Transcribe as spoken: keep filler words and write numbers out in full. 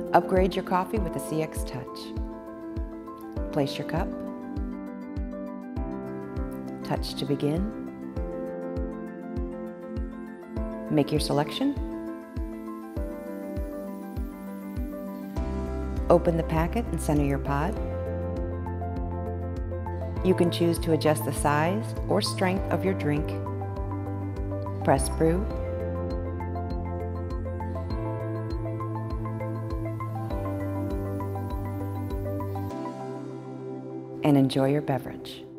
Upgrade your coffee with the C X Touch. Place your cup. Touch to begin. Make your selection. Open the packet and center your pod. You can choose to adjust the size or strength of your drink. Press brew. And enjoy your beverage.